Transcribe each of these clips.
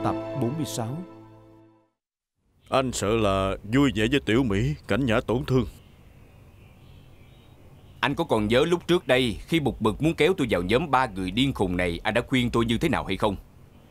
Tập 46. Anh sợ là vui vẻ với Tiểu Mỹ, Cảnh Nhã tổn thương. Anh có còn nhớ lúc trước đây, khi Bục Bực muốn kéo tôi vào nhóm 3 người điên khùng này, anh đã khuyên tôi như thế nào hay không?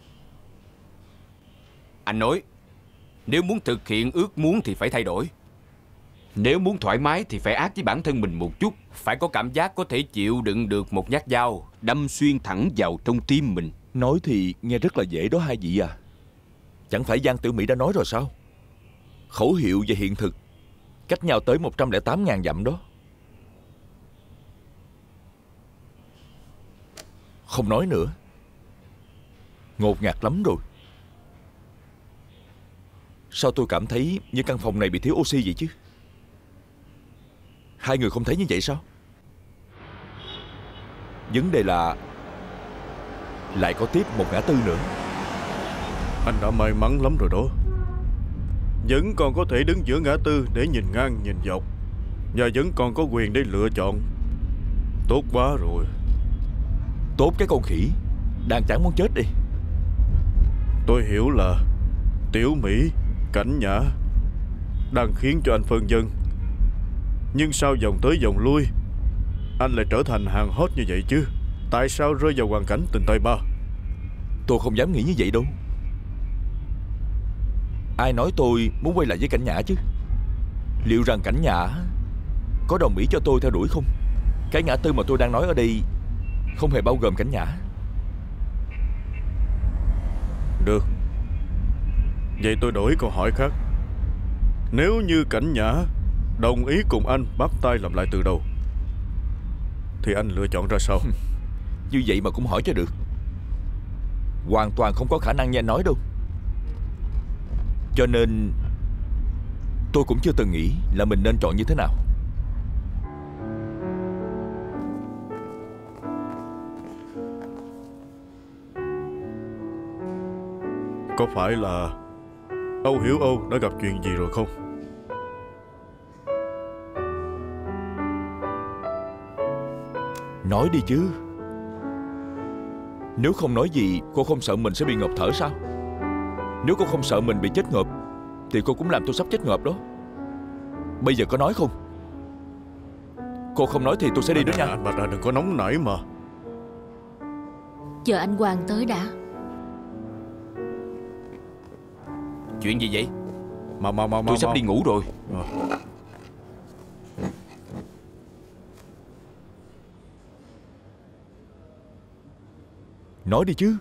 Anh nói, nếu muốn thực hiện ước muốn thì phải thay đổi. Nếu muốn thoải mái thì phải ác với bản thân mình một chút. Phải có cảm giác có thể chịu đựng được một nhát dao đâm xuyên thẳng vào trong tim mình. Nói thì nghe rất là dễ đó hai vị à. Chẳng phải Giang Tiểu Mỹ đã nói rồi sao? Khẩu hiệu và hiện thực cách nhau tới 108.000 dặm đó. Không nói nữa. Ngột ngạt lắm rồi. Sao tôi cảm thấy như căn phòng này bị thiếu oxy vậy chứ? Hai người không thấy như vậy sao? Vấn đề là lại có tiếp một ngã tư nữa. Anh đã may mắn lắm rồi đó. Vẫn còn có thể đứng giữa ngã tư để nhìn ngang nhìn dọc, và vẫn còn có quyền để lựa chọn. Tốt quá rồi. Tốt cái con khỉ, đang chán muốn chết đi. Tôi hiểu là Tiểu Mỹ, Cảnh Nhã đang khiến cho anh phân vân. Nhưng sao vòng tới vòng lui anh lại trở thành hàng hot như vậy chứ? Tại sao rơi vào hoàn cảnh tình tay ba? Tôi không dám nghĩ như vậy đâu. Ai nói tôi muốn quay lại với Cảnh Nhã chứ? Liệu rằng Cảnh Nhã có đồng ý cho tôi theo đuổi không? Cái ngã tư mà tôi đang nói ở đây không hề bao gồm Cảnh Nhã. Được. Vậy tôi đổi câu hỏi khác. Nếu như Cảnh Nhã đồng ý cùng anh bắt tay làm lại từ đầu, thì anh lựa chọn ra sao? Như vậy mà cũng hỏi cho được. Hoàn toàn không có khả năng như anh nói đâu. Cho nên tôi cũng chưa từng nghĩ là mình nên chọn như thế nào. Có phải là Âu Hiểu Âu đã gặp chuyện gì rồi không? Nói đi chứ. Nếu không nói gì, cô không sợ mình sẽ bị ngộp thở sao? Nếu cô không sợ mình bị chết ngộp thì cô cũng làm tôi sắp chết ngộp đó. Bây giờ có nói không? Cô không nói thì tôi sẽ đi đó nha. Anh Bạch đừng có nóng nảy mà. Chờ anh Hoàng tới đã. Chuyện gì vậy? Tôi Tôi sắp đi ngủ rồi. Nói đi chứ.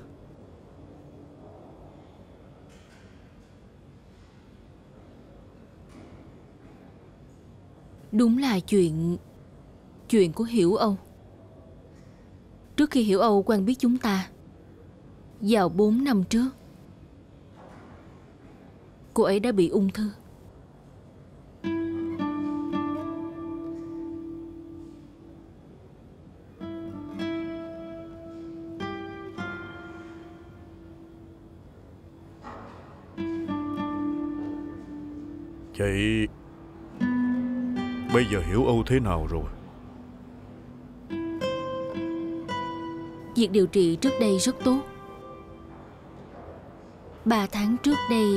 Đúng là chuyện của Hiểu Âu. Trước khi Hiểu Âu quen biết chúng ta, vào 4 năm trước, cô ấy đã bị ung thư. Vậy bây giờ Hiểu Âu thế nào rồi? Việc điều trị trước đây rất tốt. 3 tháng trước đây,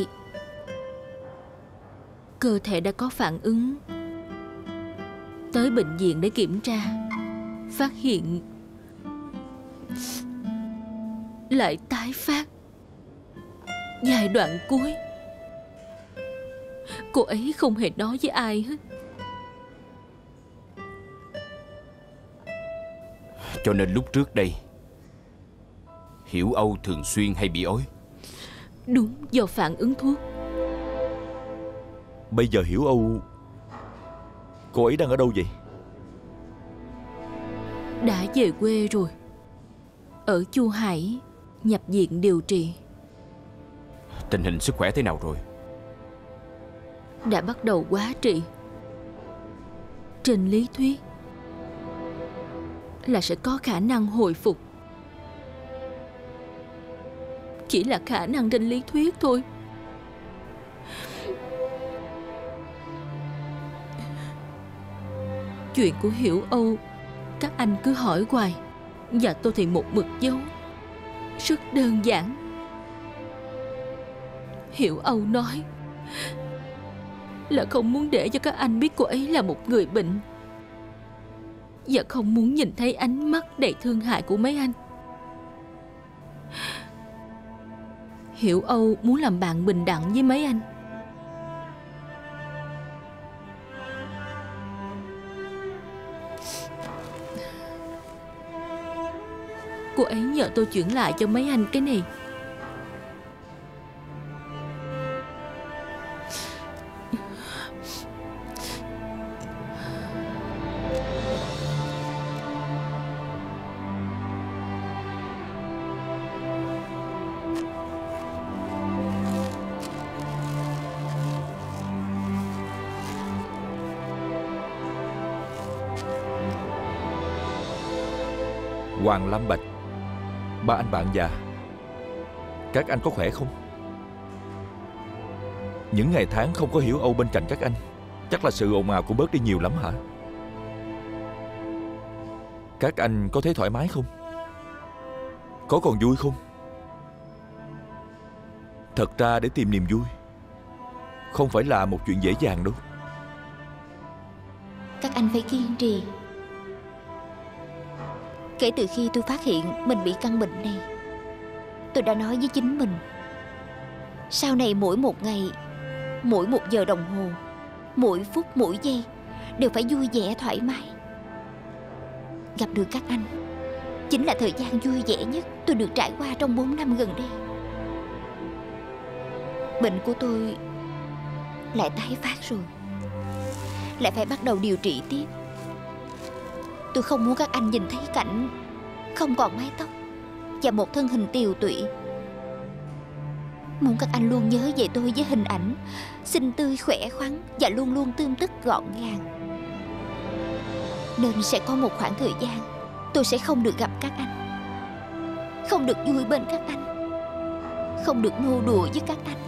cơ thể đã có phản ứng. Tới bệnh viện để kiểm tra, phát hiện lại tái phát. Giai đoạn cuối, cô ấy không hề nói với ai hết. Cho nên lúc trước đây, Hiểu Âu thường xuyên hay bị ói. Đúng, do phản ứng thuốc. Bây giờ Hiểu Âu, cô ấy đang ở đâu vậy? Đã về quê rồi. Ở Chu Hải, nhập viện điều trị. Tình hình sức khỏe thế nào rồi? Đã bắt đầu hóa trị. Trên lý thuyết là sẽ có khả năng hồi phục. Chỉ là khả năng trên lý thuyết thôi. Chuyện của Hiểu Âu các anh cứ hỏi hoài, và tôi thì một mực giấu. Rất đơn giản. Hiểu Âu nói là không muốn để cho các anh biết cô ấy là một người bệnh, và không muốn nhìn thấy ánh mắt đầy thương hại của mấy anh. Hiểu Âu muốn làm bạn bình đẳng với mấy anh. Cô ấy nhờ tôi chuyển lại cho mấy anh cái này. Hoàng Lam Bạch, ba anh bạn già, các anh có khỏe không? Những ngày tháng không có Hiểu Âu bên cạnh các anh, chắc là sự ồn ào cũng bớt đi nhiều lắm hả? Các anh có thấy thoải mái không? Có còn vui không? Thật ra để tìm niềm vui không phải là một chuyện dễ dàng đâu. Các anh phải kiên trì. Kể từ khi tôi phát hiện mình bị căn bệnh này, tôi đã nói với chính mình, sau này mỗi một ngày, mỗi một giờ đồng hồ, mỗi phút mỗi giây đều phải vui vẻ thoải mái. Gặp được các anh chính là thời gian vui vẻ nhất tôi được trải qua trong 4 năm gần đây. Bệnh của tôi lại tái phát rồi, lại phải bắt đầu điều trị tiếp. Tôi không muốn các anh nhìn thấy cảnh không còn mái tóc và một thân hình tiều tụy. Muốn các anh luôn nhớ về tôi với hình ảnh xinh tươi khỏe khoắn và luôn luôn tươm tất gọn gàng. Nên sẽ có một khoảng thời gian tôi sẽ không được gặp các anh, không được vui bên các anh, không được nô đùa với các anh.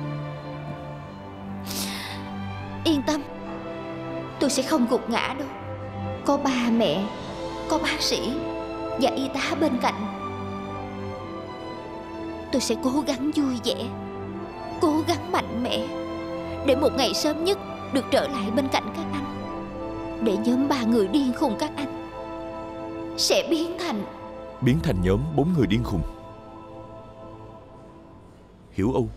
Yên tâm, tôi sẽ không gục ngã đâu. Có ba mẹ, có bác sĩ và y tá bên cạnh. Tôi sẽ cố gắng vui vẻ, cố gắng mạnh mẽ, để một ngày sớm nhất được trở lại bên cạnh các anh. Để nhóm 3 người điên khùng các anh sẽ biến thành nhóm 4 người điên khùng. Hiểu Âu,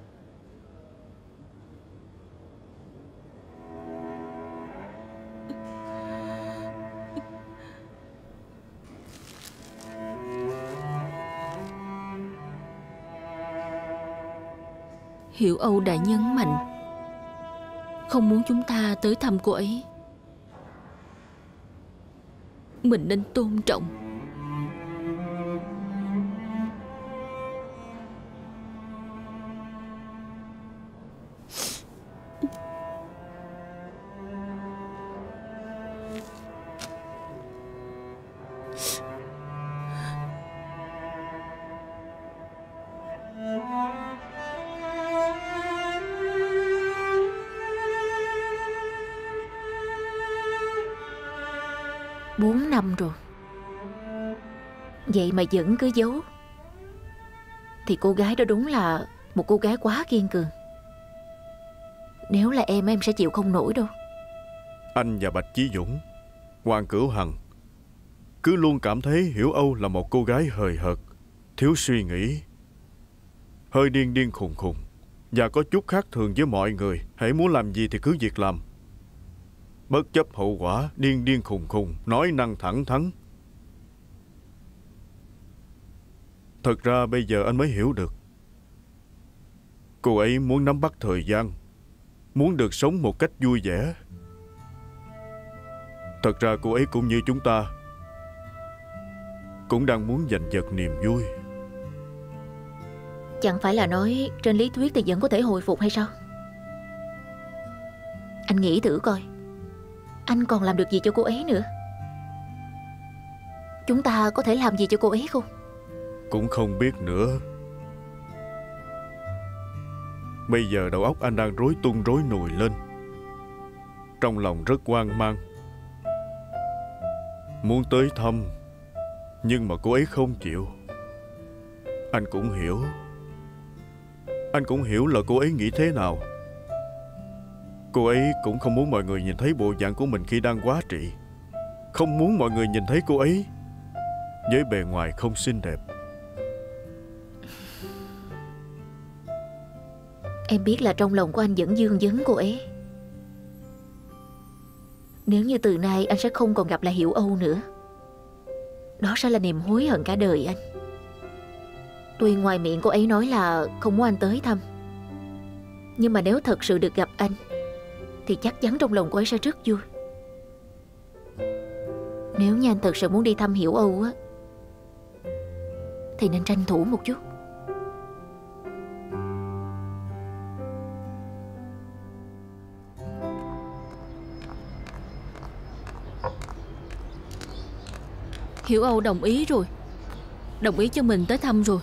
Hiểu Âu đã nhấn mạnh không muốn chúng ta tới thăm cô ấy. Mình nên tôn trọng. Bốn năm rồi, vậy mà vẫn cứ giấu, thì cô gái đó đúng là một cô gái quá kiên cường. Nếu là em sẽ chịu không nổi đâu. Anh và Bạch Chí Dũng, Hoàng Cửu Hằng cứ luôn cảm thấy Hiểu Âu là một cô gái hời hợt, thiếu suy nghĩ, hơi điên điên khùng khùng, và có chút khác thường với mọi người. Hễ muốn làm gì thì cứ việc làm, bất chấp hậu quả, điên điên khùng khùng, nói năng thẳng thắn. Thật ra bây giờ anh mới hiểu được, cô ấy muốn nắm bắt thời gian, muốn được sống một cách vui vẻ. Thật ra cô ấy cũng như chúng ta, cũng đang muốn giành giật niềm vui. Chẳng phải là nói trên lý thuyết thì vẫn có thể hồi phục hay sao? Anh nghĩ thử coi, anh còn làm được gì cho cô ấy nữa? Chúng ta có thể làm gì cho cô ấy không? Cũng không biết nữa. Bây giờ đầu óc anh đang rối tung rối nùi lên, trong lòng rất hoang mang. Muốn tới thăm, nhưng mà cô ấy không chịu. Anh cũng hiểu. Anh cũng hiểu là cô ấy nghĩ thế nào. Cô ấy cũng không muốn mọi người nhìn thấy bộ dạng của mình khi đang hóa trị. Không muốn mọi người nhìn thấy cô ấy với bề ngoài không xinh đẹp. Em biết là trong lòng của anh vẫn vương vấn cô ấy. Nếu như từ nay anh sẽ không còn gặp lại Hiểu Âu nữa, đó sẽ là niềm hối hận cả đời anh. Tuy ngoài miệng cô ấy nói là không muốn anh tới thăm, nhưng mà nếu thật sự được gặp anh thì chắc chắn trong lòng cô ấy sẽ rất vui. Nếu như anh thật sự muốn đi thăm Hiểu Âu á, thì nên tranh thủ một chút. Hiểu Âu đồng ý rồi. Đồng ý cho mình tới thăm rồi.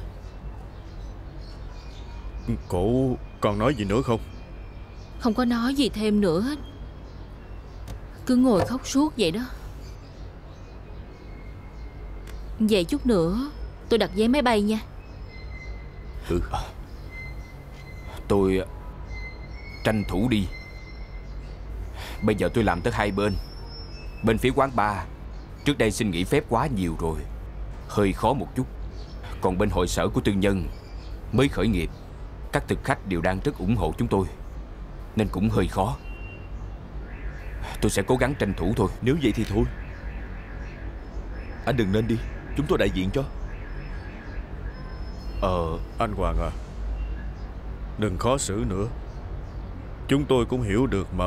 Cổ còn nói gì nữa không? Không có nói gì thêm nữa hết. Cứ ngồi khóc suốt vậy đó. Vậy chút nữa tôi đặt vé máy bay nha. Tôi tranh thủ đi. Bây giờ tôi làm tới hai bên. Bên phía quán bar trước đây xin nghỉ phép quá nhiều rồi, hơi khó một chút. Còn bên hội sở của tư nhân mới khởi nghiệp, các thực khách đều đang rất ủng hộ chúng tôi, nên cũng hơi khó. Tôi sẽ cố gắng tranh thủ thôi. Nếu vậy thì thôi, anh đừng nên đi, chúng tôi đại diện cho. Anh Hoàng à, đừng khó xử nữa. Chúng tôi cũng hiểu được mà.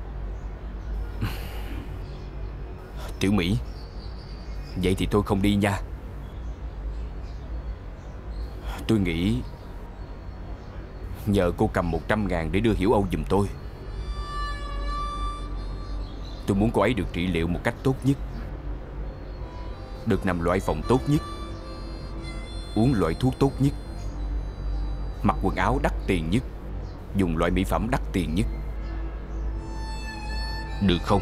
Tiểu Mỹ, vậy thì tôi không đi nha. Tôi nghĩ nhờ cô cầm 100.000 để đưa Hiểu Âu giùm tôi. Tôi muốn cô ấy được trị liệu một cách tốt nhất, được nằm loại phòng tốt nhất, uống loại thuốc tốt nhất, mặc quần áo đắt tiền nhất, dùng loại mỹ phẩm đắt tiền nhất. Được không?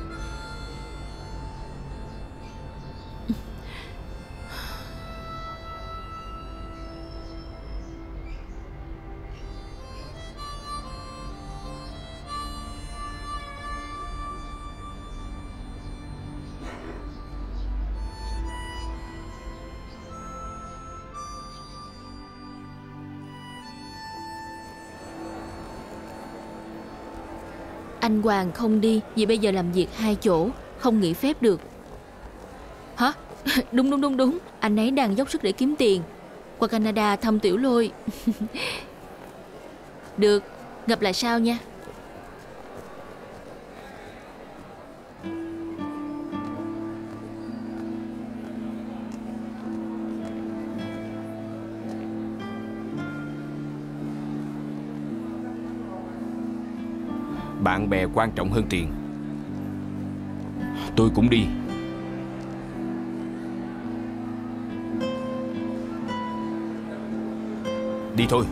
Anh Hoàng không đi vì bây giờ làm việc hai chỗ, không nghỉ phép được. Hả? Đúng. Anh ấy đang dốc sức để kiếm tiền, qua Canada thăm Tiểu Lôi. Được, gặp lại sau nha. Bạn bè quan trọng hơn tiền. Tôi cũng đi. Đi thôi.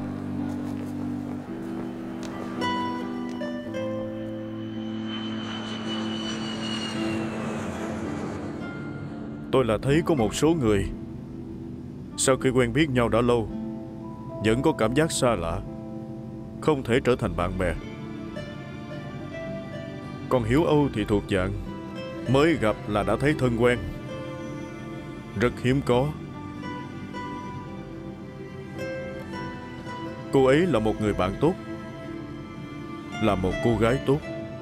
Tôi là thấy có một số người sau khi quen biết nhau đã lâu vẫn có cảm giác xa lạ, không thể trở thành bạn bè. Còn Hiểu Âu thì thuộc dạng mới gặp là đã thấy thân quen, rất hiếm có. Cô ấy là một người bạn tốt, là một cô gái tốt.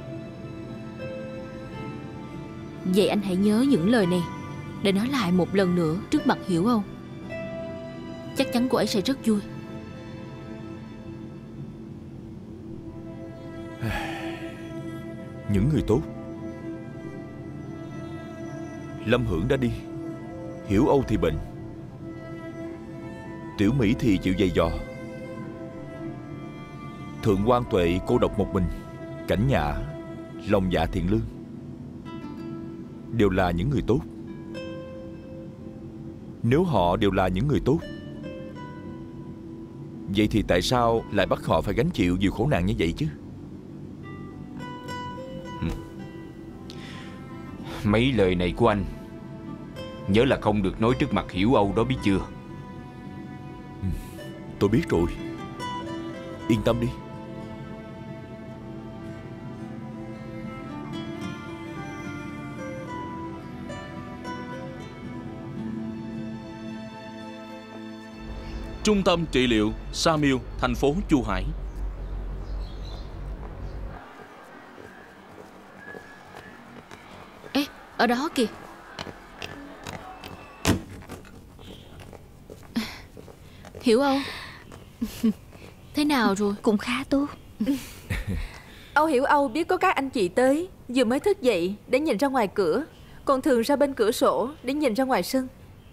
Vậy anh hãy nhớ những lời này để nói lại một lần nữa trước mặt Hiểu Âu. Chắc chắn cô ấy sẽ rất vui. Những người tốt. Lâm Hưởng đã đi, Hiểu Âu thì bệnh, Tiểu Mỹ thì chịu dày dò, Thượng Quan Tuệ cô độc một mình, Cảnh Nhã lòng dạ thiện lương. Đều là những người tốt. Nếu họ đều là những người tốt, vậy thì tại sao lại bắt họ phải gánh chịu nhiều khổ nạn như vậy chứ? Mấy lời này của anh nhớ là không được nói trước mặt Hiểu Âu đó, biết chưa? Tôi biết rồi. Yên tâm đi. Trung tâm trị liệu Sa Miêu, thành phố Chu Hải. Ê, ở đó kìa. Hiểu Âu, thế nào rồi? Cũng khá tốt. Âu Hiểu Âu biết có các anh chị tới, vừa mới thức dậy để nhìn ra ngoài cửa, còn thường ra bên cửa sổ để nhìn ra ngoài sân.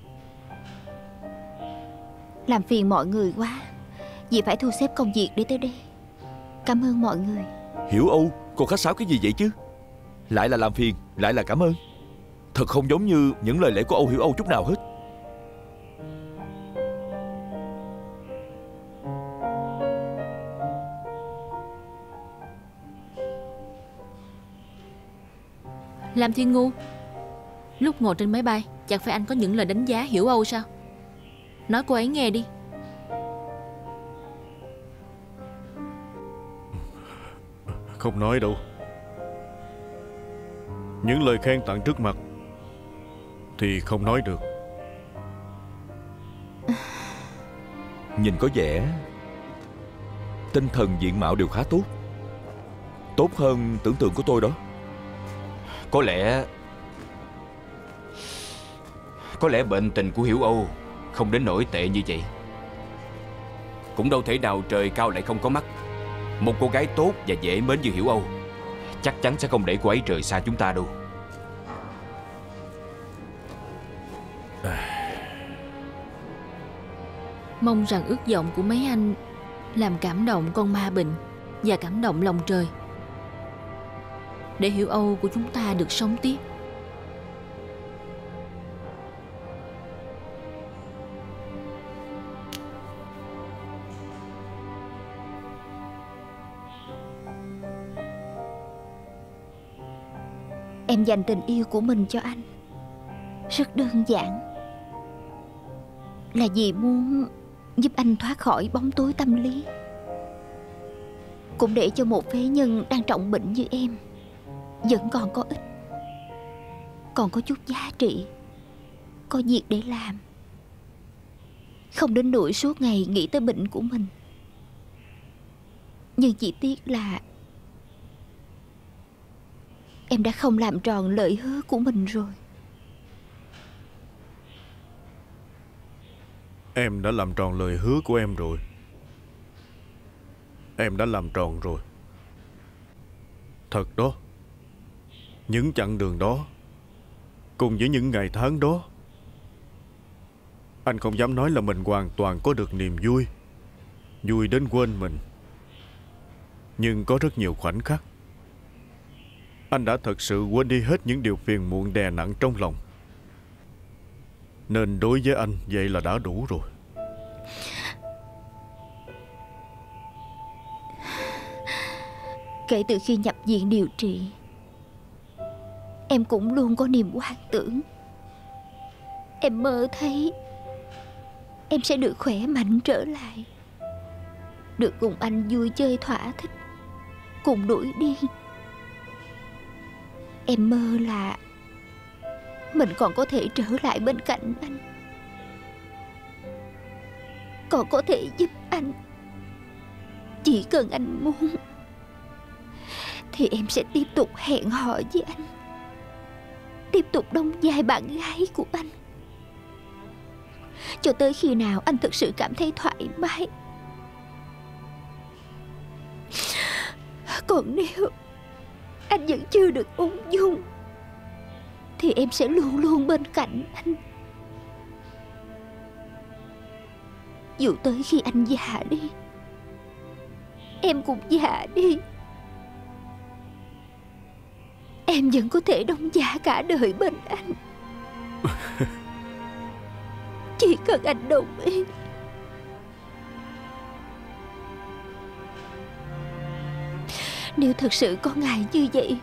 Làm phiền mọi người quá, dì phải thu xếp công việc để tới đây. Cảm ơn mọi người. Hiểu Âu, cô khách sáo cái gì vậy chứ? Lại là làm phiền, lại là cảm ơn. Thật không giống như những lời lẽ của Âu Hiểu Âu chút nào hết. Lam Thiên Ngu, lúc ngồi trên máy bay chẳng phải anh có những lời đánh giá Hiểu Âu sao? Nói cô ấy nghe đi. Không nói đâu. Những lời khen tặng trước mặt thì không nói được. Nhìn có vẻ tinh thần diện mạo đều khá tốt, tốt hơn tưởng tượng của tôi đó. Có lẽ bệnh tình của Hiểu Âu không đến nỗi tệ như vậy. Cũng đâu thể nào trời cao lại không có mắt. Một cô gái tốt và dễ mến như Hiểu Âu chắc chắn sẽ không để cô ấy rời xa chúng ta đâu. Mong rằng ước vọng của mấy anh làm cảm động con ma bệnh và cảm động lòng trời, để Hiểu Âu của chúng ta được sống tiếp. Em dành tình yêu của mình cho anh rất đơn giản, là vì muốn giúp anh thoát khỏi bóng tối tâm lý, cũng để cho một phế nhân đang trọng bệnh như em vẫn còn có ích, còn có chút giá trị, có việc để làm, không đến nỗi suốt ngày nghĩ tới bệnh của mình. Nhưng chỉ tiếc là em đã không làm tròn lời hứa của mình rồi. Em đã làm tròn lời hứa của em rồi. Em đã làm tròn rồi. Thật đó. Những chặng đường đó, cùng với những ngày tháng đó, anh không dám nói là mình hoàn toàn có được niềm vui, vui đến quên mình. Nhưng có rất nhiều khoảnh khắc anh đã thật sự quên đi hết những điều phiền muộn đè nặng trong lòng. Nên đối với anh vậy là đã đủ rồi. Kể từ khi nhập viện điều trị, em cũng luôn có niềm hoang tưởng. Em mơ thấy em sẽ được khỏe mạnh trở lại, được cùng anh vui chơi thỏa thích, cùng đuổi điên. Em mơ là mình còn có thể trở lại bên cạnh anh, còn có thể giúp anh. Chỉ cần anh muốn thì em sẽ tiếp tục hẹn hò với anh, tiếp tục đóng vai bạn gái của anh, cho tới khi nào anh thực sự cảm thấy thoải mái. Còn nếu anh vẫn chưa được ung dung thì em sẽ luôn luôn bên cạnh anh, dù tới khi anh già đi, em cũng già đi, em vẫn có thể đóng giả cả đời bên anh. Chỉ cần anh đồng ý. Nếu thật sự có ngày như vậy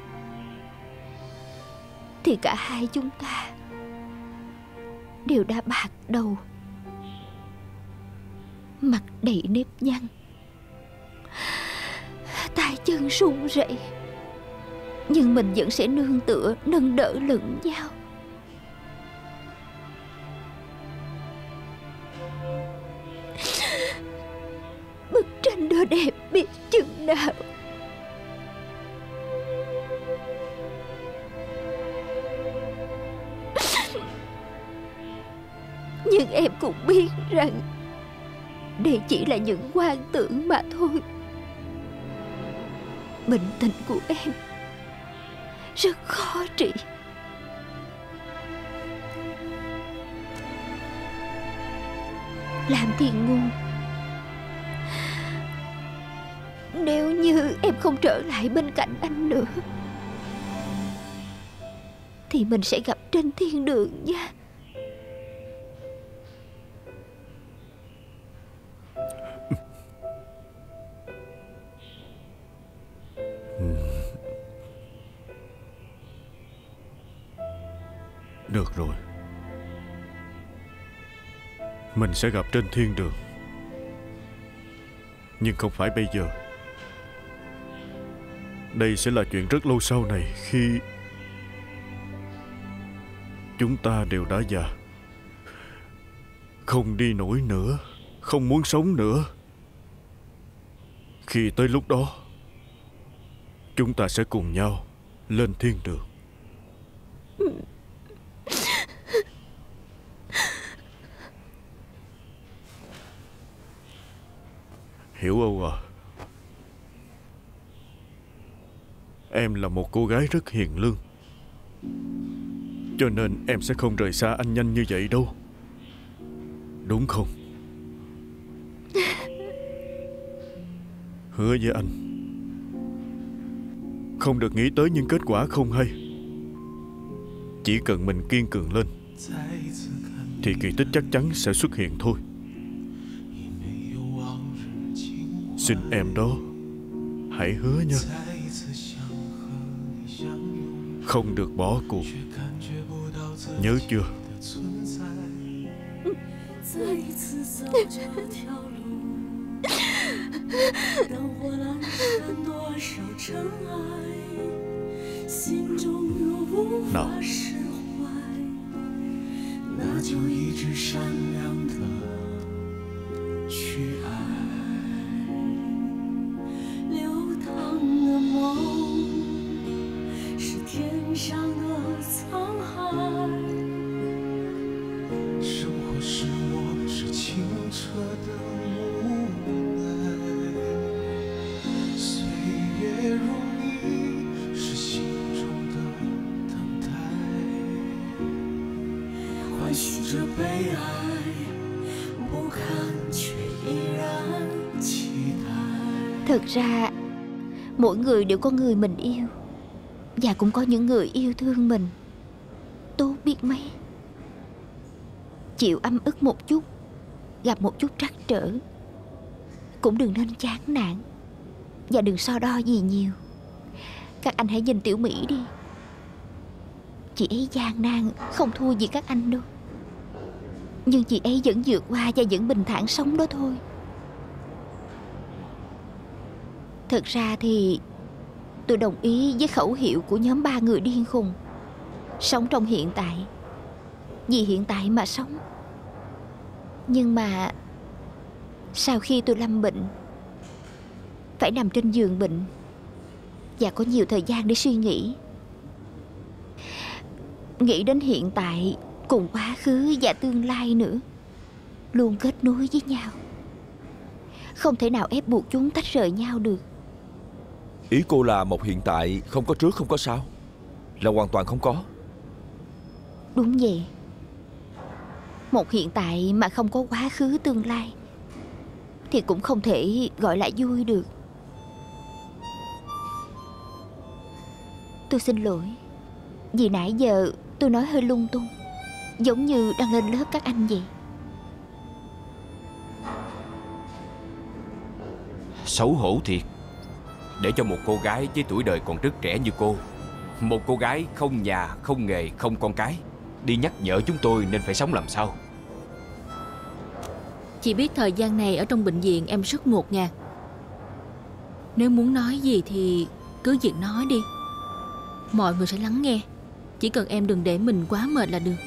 thì cả hai chúng ta đều đã bạc đầu, mặt đầy nếp nhăn, chân run rẩy, nhưng mình vẫn sẽ nương tựa, nâng đỡ lẫn nhau. Bức tranh đó đẹp biết chừng nào. Nhưng em cũng biết rằng đây chỉ là những hoang tưởng mà thôi. Bệnh tình của em rất khó trị. Làm Thiên Ngôn, nếu như em không trở lại bên cạnh anh nữa thì mình sẽ gặp trên thiên đường nha. Được rồi, mình sẽ gặp trên thiên đường, nhưng không phải bây giờ. Đây sẽ là chuyện rất lâu sau này, khi chúng ta đều đã già, không đi nổi nữa, không muốn sống nữa. Khi tới lúc đó, chúng ta sẽ cùng nhau lên thiên đường. Hiểu Âu à, em là một cô gái rất hiền lương, cho nên em sẽ không rời xa anh nhanh như vậy đâu, đúng không? Hứa với anh, không được nghĩ tới những kết quả không hay. Chỉ cần mình kiên cường lên thì kỳ tích chắc chắn sẽ xuất hiện thôi. Xin em đó, hãy hứa nha, không được bỏ cuộc, nhớ chưa? Nào. Thật ra mỗi người đều có người mình yêu, và cũng có những người yêu thương mình tốt biết mấy. Chịu ấm ức một chút, gặp một chút trắc trở, cũng đừng nên chán nản, và đừng so đo gì nhiều. Các anh hãy nhìn Tiểu Mỹ đi, chị ấy gian nan không thua gì các anh đâu, nhưng chị ấy vẫn vượt qua và vẫn bình thản sống đó thôi. Thật ra thì tôi đồng ý với khẩu hiệu của nhóm 3 người điên khùng: sống trong hiện tại, vì hiện tại mà sống. Nhưng mà sau khi tôi lâm bệnh, phải nằm trên giường bệnh và có nhiều thời gian để suy nghĩ. Nghĩ đến hiện tại cùng quá khứ và tương lai nữa, luôn kết nối với nhau, không thể nào ép buộc chúng tách rời nhau được. Ý cô là một hiện tại không có trước không có sau, là hoàn toàn không có. Đúng vậy. Một hiện tại mà không có quá khứ tương lai thì cũng không thể gọi là vui được. Tôi xin lỗi, vì nãy giờ tôi nói hơi lung tung, giống như đang lên lớp các anh vậy. Xấu hổ thiệt, để cho một cô gái với tuổi đời còn rất trẻ như cô, một cô gái không nhà, không nghề, không con cái, đi nhắc nhở chúng tôi nên phải sống làm sao. Chị biết thời gian này ở trong bệnh viện em rất ngột ngạt. Nếu muốn nói gì thì cứ việc nói đi. Mọi người sẽ lắng nghe. Chỉ cần em đừng để mình quá mệt là được.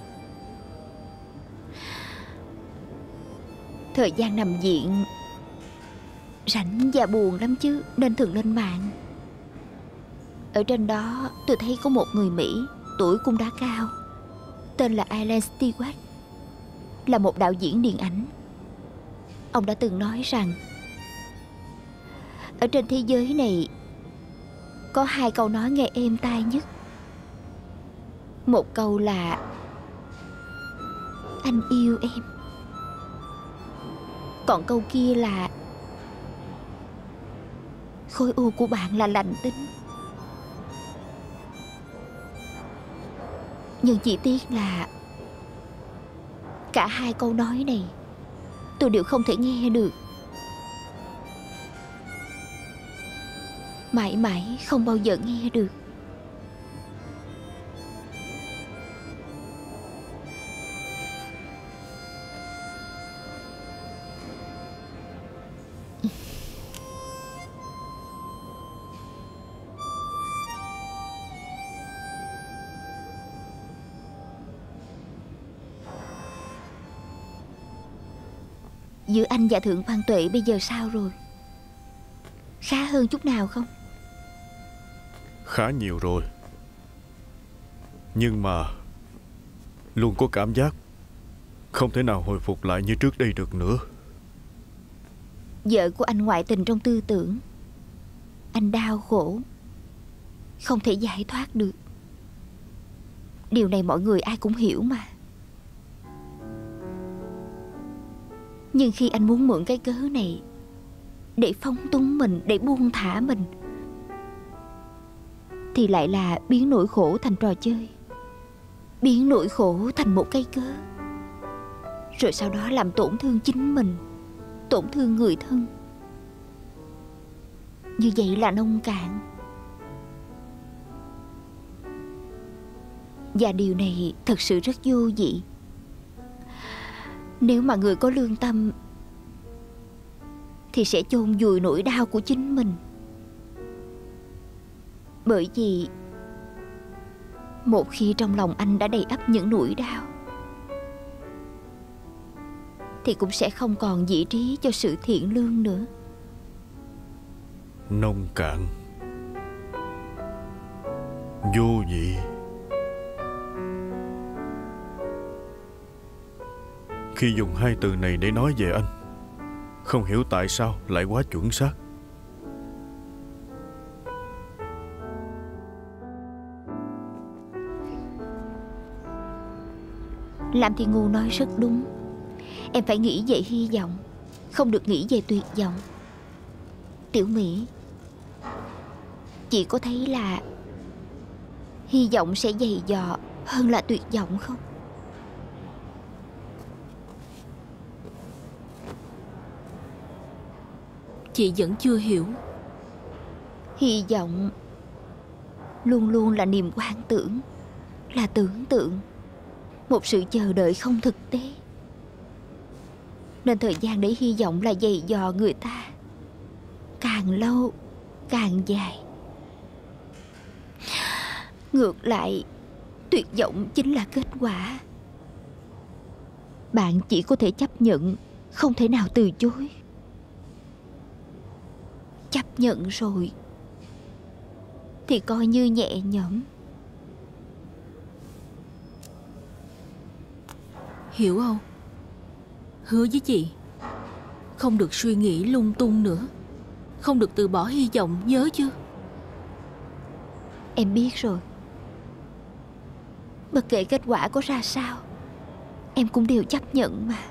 Thời gian nằm viện rảnh và buồn lắm chứ, nên thường lên mạng. Ở trên đó tôi thấy có một người Mỹ, tuổi cũng đã cao, tên là Alan Stewart, là một đạo diễn điện ảnh. Ông đã từng nói rằng ở trên thế giới này có 2 câu nói nghe êm tai nhất. Một câu là anh yêu em, còn câu kia là khối u của bạn là lành tính. Nhưng chỉ tiếc là cả 2 câu nói này tôi đều không thể nghe được. Mãi mãi không bao giờ nghe được. Giữa anh và Thượng Quan Tuệ bây giờ sao rồi? Khá hơn chút nào không? Khá nhiều rồi. Nhưng mà luôn có cảm giác không thể nào hồi phục lại như trước đây được nữa. Vợ của anh ngoại tình trong tư tưởng. Anh đau khổ, không thể giải thoát được. Điều này mọi người ai cũng hiểu mà. Nhưng khi anh muốn mượn cái cớ này để phóng túng mình, để buông thả mình, thì lại là biến nỗi khổ thành trò chơi, biến nỗi khổ thành một cái cớ, rồi sau đó làm tổn thương chính mình, tổn thương người thân. Như vậy là nông cạn. Và điều này thật sự rất vô vị. Nếu mà người có lương tâm thì sẽ chôn vùi nỗi đau của chính mình. Bởi vì một khi trong lòng anh đã đầy ắp những nỗi đau thì cũng sẽ không còn vị trí cho sự thiện lương nữa. Nông cạn, vô vị. Khi dùng 2 từ này để nói về anh, không hiểu tại sao lại quá chuẩn xác. Lam Thiên Ngu nói rất đúng. Em phải nghĩ về hy vọng, không được nghĩ về tuyệt vọng. Tiểu Mỹ, chị có thấy là hy vọng sẽ dày dò hơn là tuyệt vọng không? Chị vẫn chưa hiểu. Hy vọng luôn luôn là niềm quan tưởng, là tưởng tượng, một sự chờ đợi không thực tế. Nên thời gian để hy vọng là dày dò người ta càng lâu càng dài. Ngược lại, tuyệt vọng chính là kết quả. Bạn chỉ có thể chấp nhận, không thể nào từ chối. Chấp nhận rồi thì coi như nhẹ nhõm. Hiểu không? Hứa với chị không được suy nghĩ lung tung nữa, không được từ bỏ hy vọng, nhớ chưa? Em biết rồi. Bất kể kết quả có ra sao, em cũng đều chấp nhận mà.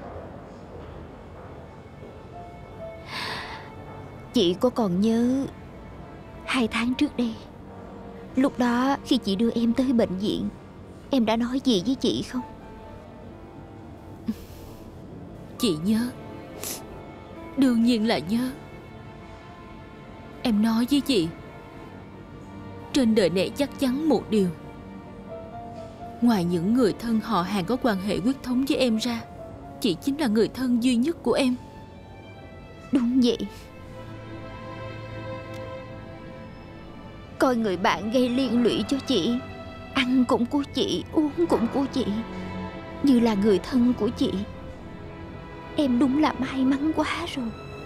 Chị có còn nhớ 2 tháng trước đây, lúc đó khi chị đưa em tới bệnh viện, em đã nói gì với chị không? Chị nhớ. Đương nhiên là nhớ. Em nói với chị, trên đời này chắc chắn một điều, ngoài những người thân họ hàng có quan hệ huyết thống với em ra, chị chính là người thân duy nhất của em. Đúng vậy. Coi người bạn gây liên lụy cho chị, ăn cũng của chị, uống cũng của chị, như là người thân của chị. Em đúng là may mắn quá rồi.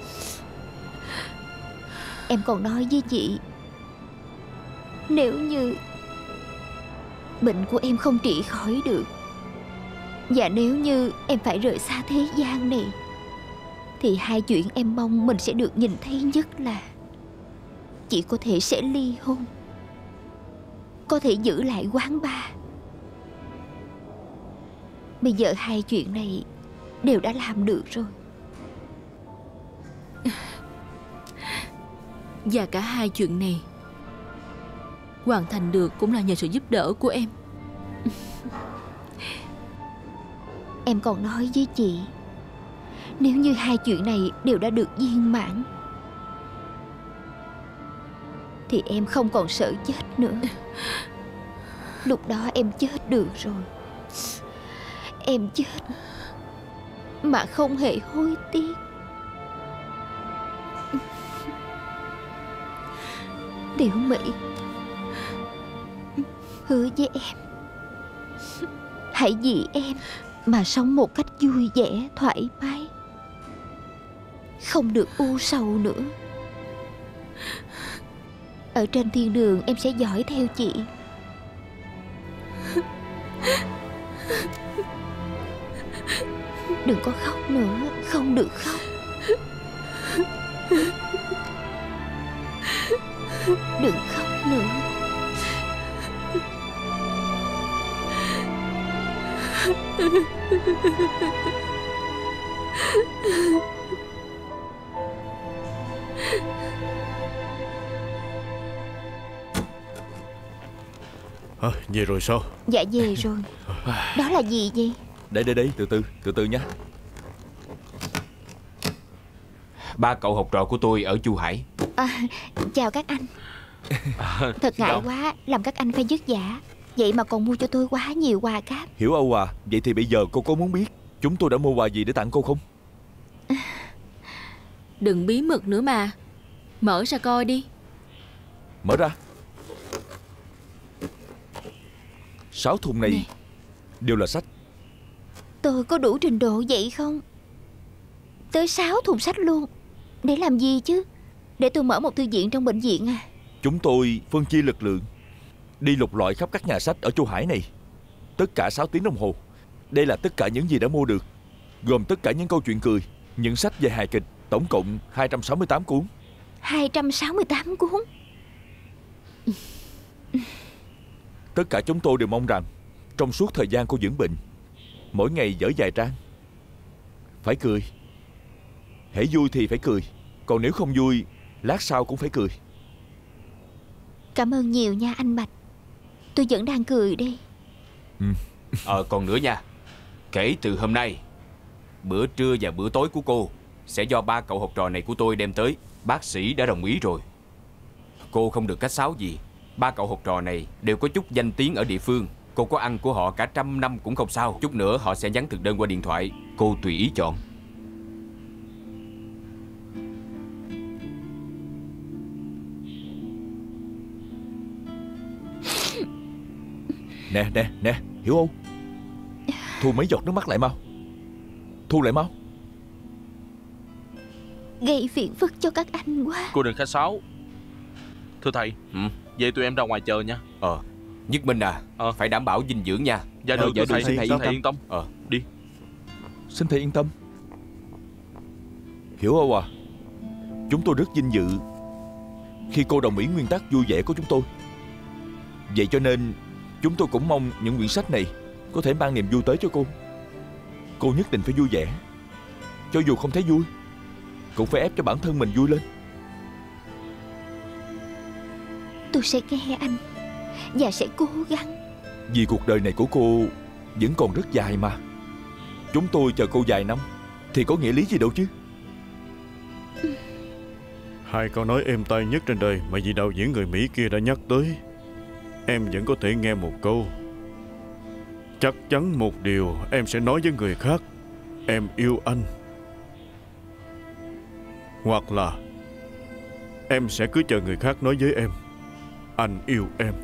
Em còn nói với chị, nếu như bệnh của em không trị khỏi được, và nếu như em phải rời xa thế gian này, thì hai chuyện em mong mình sẽ được nhìn thấy nhất là chị có thể sẽ ly hôn, có thể giữ lại quán bar. Bây giờ hai chuyện này đều đã làm được rồi. Và cả hai chuyện này hoàn thành được cũng là nhờ sự giúp đỡ của em. Em còn nói với chị, nếu như hai chuyện này đều đã được viên mãn, thì em không còn sợ chết nữa. Lúc đó em chết được rồi. Em chết mà không hề hối tiếc. Tiểu Mỹ, hứa với em, hãy vì em mà sống một cách vui vẻ, thoải mái, không được u sầu nữa. Ở trên thiên đường em sẽ dõi theo chị. Đừng có khóc nữa, không được khóc. Đừng khóc nữa. Về rồi sao? Dạ về rồi. Đó là gì vậy? Đây, từ từ nha. 3 cậu học trò của tôi ở Chu Hải. Chào các anh. Thật ngại quá, làm các anh phải vất vả. Vậy mà còn mua cho tôi quá nhiều quà cáp. Hiểu Âu à, vậy thì bây giờ cô có muốn biết chúng tôi đã mua quà gì để tặng cô không? Đừng bí mật nữa mà. Mở ra coi đi. Mở ra. 6 thùng này Nè. đều là sách. Tôi có đủ trình độ vậy không? Tới 6 thùng sách luôn. Để làm gì chứ? Để tôi mở một thư viện trong bệnh viện à? Chúng tôi phân chia lực lượng đi lục lọi khắp các nhà sách ở Chu Hải này. Tất cả 6 tiếng đồng hồ. Đây là tất cả những gì đã mua được, gồm tất cả những câu chuyện cười, những sách về hài kịch, tổng cộng 268 cuốn. 268 cuốn. Tất cả chúng tôi đều mong rằng trong suốt thời gian cô dưỡng bệnh, mỗi ngày dở vài trang. Phải cười. Hễ vui thì phải cười, còn nếu không vui, lát sau cũng phải cười. Cảm ơn nhiều nha anh Bạch. Tôi vẫn đang cười đây. Còn nữa nha, kể từ hôm nay, bữa trưa và bữa tối của cô sẽ do 3 cậu học trò này của tôi đem tới. Bác sĩ đã đồng ý rồi. Cô không được cách sáo gì. 3 cậu học trò này đều có chút danh tiếng ở địa phương. Cô có ăn của họ cả 100 năm cũng không sao. Chút nữa họ sẽ nhắn thực đơn qua điện thoại. Cô tùy ý chọn. Nè, Hiểu không? Thu mấy giọt nước mắt lại mau. Thu lại mau. Gây phiền phức cho các anh quá. Cô đừng khách sáo. Thưa thầy, vậy tụi em ra ngoài chờ nha. Nhất Minh à, phải đảm bảo dinh dưỡng nha. Dạ được, dạ thầy, thầy thầy yên tâm. Đi. Xin thầy yên tâm. Hiểu không à? Chúng tôi rất vinh dự khi cô đồng ý nguyên tắc vui vẻ của chúng tôi. Vậy cho nên chúng tôi cũng mong những quyển sách này có thể mang niềm vui tới cho cô. Cô nhất định phải vui vẻ. Cho dù không thấy vui, cũng phải ép cho bản thân mình vui lên. Tôi sẽ nghe anh và sẽ cố gắng. Vì cuộc đời này của cô vẫn còn rất dài mà. Chúng tôi chờ cô vài năm thì có nghĩa lý gì đâu chứ. Hai câu nói êm tai nhất trên đời mà vị đạo diễn người Mỹ kia đã nhắc tới, em vẫn có thể nghe một câu. Chắc chắn một điều em sẽ nói với người khác: em yêu anh. Hoặc là em sẽ cứ chờ người khác nói với em: Anh yêu em.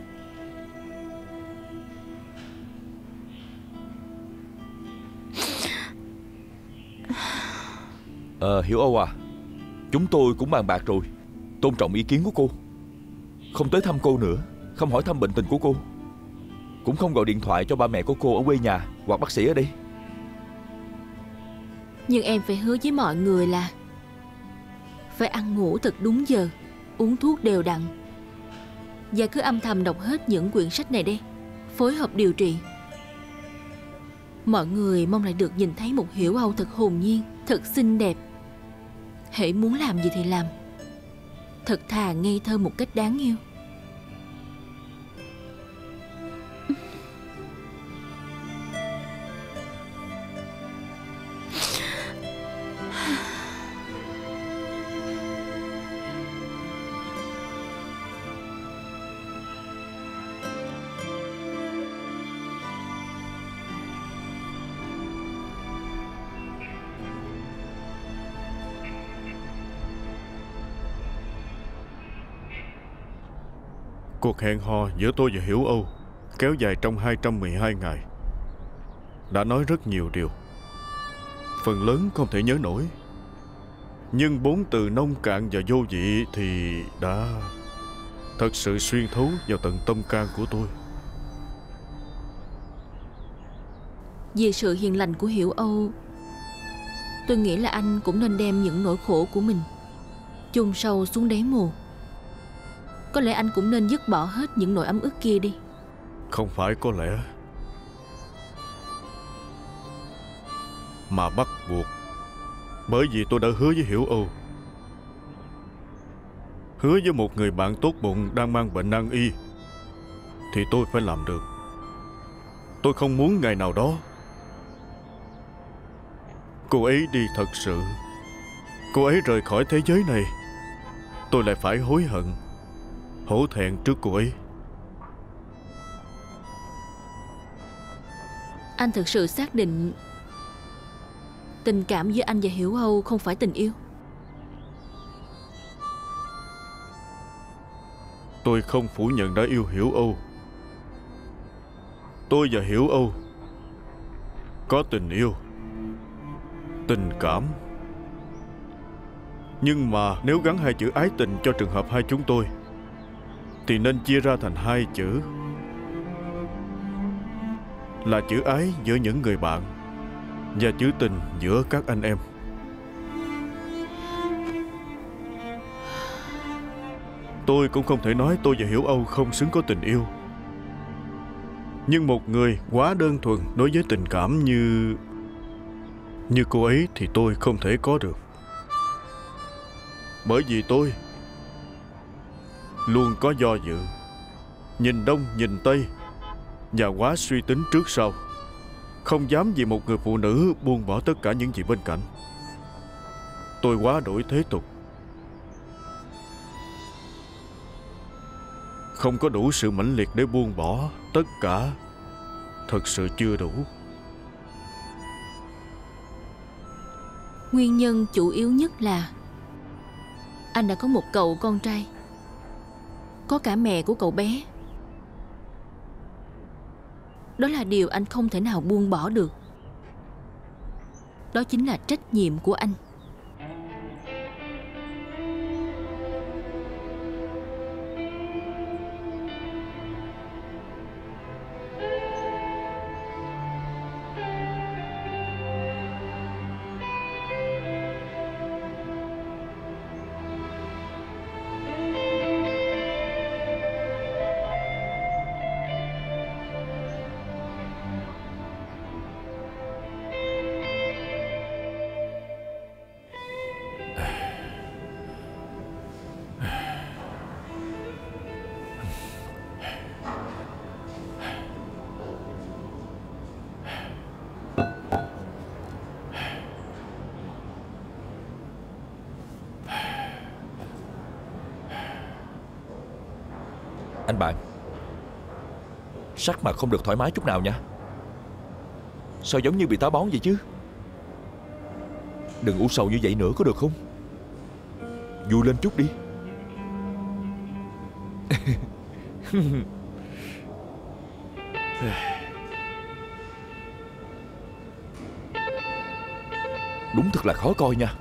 Hiểu Âu à, chúng tôi cũng bàn bạc rồi, tôn trọng ý kiến của cô. Không tới thăm cô nữa, không hỏi thăm bệnh tình của cô, cũng không gọi điện thoại cho ba mẹ của cô ở quê nhà hoặc bác sĩ ở đây. Nhưng em phải hứa với mọi người là phải ăn ngủ thật đúng giờ, uống thuốc đều đặn, và cứ âm thầm đọc hết những quyển sách này đi, phối hợp điều trị. Mọi người mong lại được nhìn thấy một Hiểu Âu thật hồn nhiên, thật xinh đẹp. Hễ muốn làm gì thì làm, thật thà ngây thơ một cách đáng yêu. Cuộc hẹn hò giữa tôi và Hiểu Âu kéo dài trong 212 ngày. Đã nói rất nhiều điều, phần lớn không thể nhớ nổi, nhưng 4 từ nông cạn và vô vị thì đã thật sự xuyên thấu vào tận tâm can của tôi. Vì sự hiền lành của Hiểu Âu, tôi nghĩ là anh cũng nên đem những nỗi khổ của mình chôn sâu xuống đáy mồ. Có lẽ anh cũng nên dứt bỏ hết những nỗi ấm ức kia đi. Không phải có lẽ, mà bắt buộc. Bởi vì tôi đã hứa với Hiểu Âu, hứa với một người bạn tốt bụng đang mang bệnh nan y, thì tôi phải làm được. Tôi không muốn ngày nào đó cô ấy đi thật sự, cô ấy rời khỏi thế giới này, tôi lại phải hối hận, hổ thẹn trước cô ấy. Anh thực sự xác định tình cảm giữa anh và Hiểu Âu không phải tình yêu? Tôi không phủ nhận đã yêu Hiểu Âu. Tôi và Hiểu Âu có tình yêu, tình cảm. Nhưng mà nếu gắn hai chữ ái tình cho trường hợp hai chúng tôi thì nên chia ra thành hai chữ, là chữ ái giữa những người bạn và chữ tình giữa các anh em. Tôi cũng không thể nói tôi và Hiểu Âu không xứng có tình yêu, nhưng một người quá đơn thuần đối với tình cảm như cô ấy thì tôi không thể có được. Bởi vì tôi luôn có do dự, nhìn đông nhìn tây, và quá suy tính trước sau, không dám vì một người phụ nữ buông bỏ tất cả những gì bên cạnh. Tôi quá đổi thế tục, không có đủ sự mãnh liệt để buông bỏ tất cả, thật sự chưa đủ. Nguyên nhân chủ yếu nhất là anh đã có một cậu con trai, có cả mẹ của cậu bé. Đó là điều anh không thể nào buông bỏ được. Đó chính là trách nhiệm của anh. Anh bạn, sắc mặt không được thoải mái chút nào nha. Sao giống như bị táo bón vậy chứ? Đừng u sầu như vậy nữa có được không? Vui lên chút đi. Đúng thật là khó coi nha.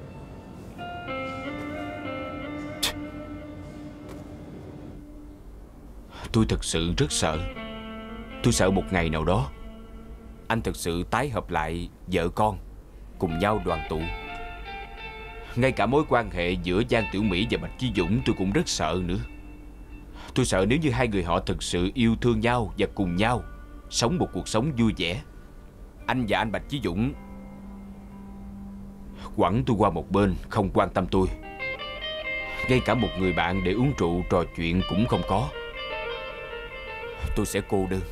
Tôi thực sự rất sợ. Tôi sợ một ngày nào đó anh thực sự tái hợp lại vợ con, cùng nhau đoàn tụ. Ngay cả mối quan hệ giữa Giang Tiểu Mỹ và Bạch Chí Dũng tôi cũng rất sợ nữa. Tôi sợ nếu như hai người họ thực sự yêu thương nhau và cùng nhau sống một cuộc sống vui vẻ, anh và anh Bạch Chí Dũng quẳng tôi qua một bên, không quan tâm tôi. Ngay cả một người bạn để uống rượu trò chuyện cũng không có. Tôi sẽ cô đơn.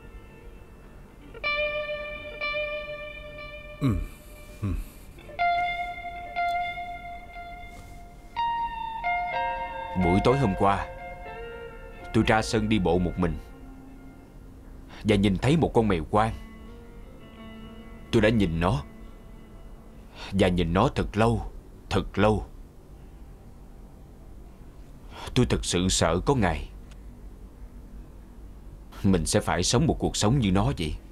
Buổi tối hôm qua, tôi ra sân đi bộ một mình và nhìn thấy một con mèo quang. Tôi đã nhìn nó, và nhìn nó thật lâu, thật lâu. Tôi thực sự sợ có ngày mình sẽ phải sống một cuộc sống như nó vậy.